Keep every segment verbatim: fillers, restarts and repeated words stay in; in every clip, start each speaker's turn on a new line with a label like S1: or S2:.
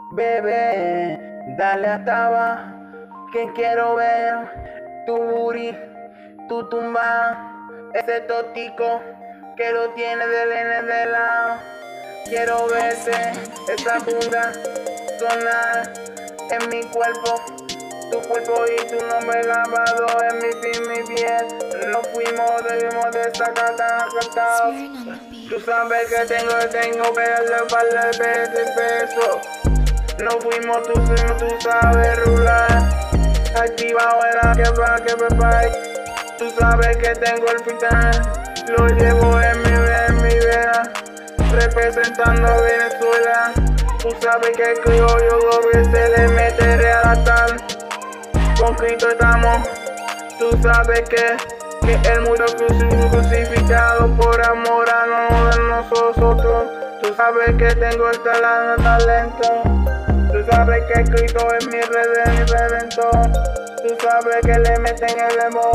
S1: Bebé, dale hasta abajo, que quiero ver tu booty, tu tumba, ese totico que lo tiene de lene de lado. Quiero verte, esa bunda sonar en mi cuerpo, tu cuerpo y tu nombre grabado en mi piel, mi piel. Nos fuimos, debimos de sacar tan acertados. Tú sabes que tengo, tengo que darle para de peso. Nos fuimos, tú, tú sabes rular. Activado en la que va, que me va. Tú sabes que tengo el final. Lo llevo en mi, en mi vena, representando a Venezuela. Tú sabes que el criollo doble se le mete real tal. Con Cristo estamos. Tú sabes que, que el muro crucificado por amor a no de nosotros. Tú sabes que tengo el talento. Tú sabes que Cristo es mi redentor. Tú sabes que le meten el emo,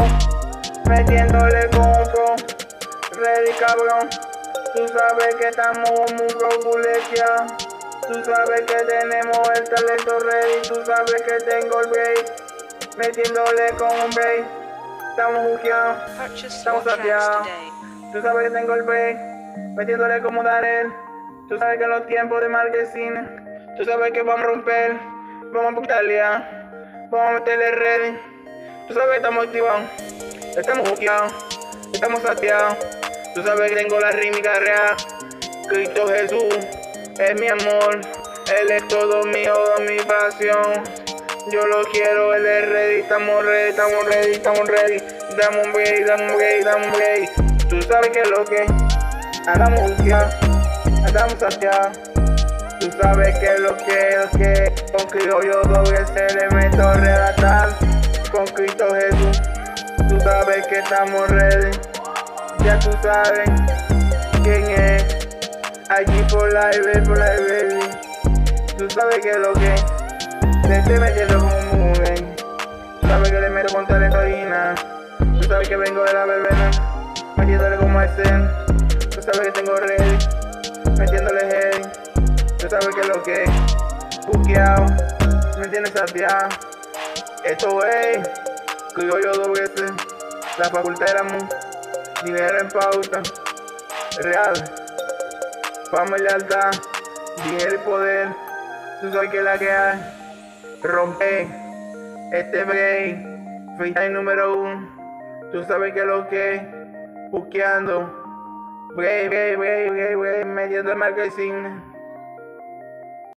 S1: metiéndole compro. Ready, cabrón. Tú sabes que estamos muy robulecia. Tú sabes que tenemos el talento ready. Tú sabes que tengo el break, metiéndole con un break. Estamos buqueados, estamos saciados. Tú sabes que tengo el break, metiéndole como Darel. Tú sabes que en los tiempos de marquesina, tú sabes que vamos a romper, vamos a putalear, vamos a meterle ready. Tú sabes que estamos activados, estamos buqueados, estamos saciados. Tú sabes que tengo la rítmica real. Cristo Jesús es mi amor, Él es todo mío, toda mi pasión. Yo lo quiero, Él es ready, estamos ready, estamos ready, estamos ready. Dame un break, dame un break, dame un break. Tú sabes que es lo que andamos buqueados, andamos saciados. Tú sabes que es lo que, lo que con Cristo yo doble se le meto relatar. Con Cristo Jesús, tú sabes que estamos ready. Ya tú sabes quién es. Aquí por live, por live, baby. Tú sabes que es lo que te estoy metiendo como un moving. Tú sabes que le meto con talento original. Tú sabes que vengo de la verbena, metiéndole como ese. Tú sabes que tengo ready, metiéndole heavy. Tú sabes que es lo que buqueado, me tienes saciado. Esto es criollo doble C, la facultad de la mu, dinero en pauta, real, fama y lealtad, dinero y poder. Tú sabes que es la que hay, rompe este break, freestyle número uno. Tú sabes que es lo que buqueando, break, break, break, break, break, metiendo el marquesina.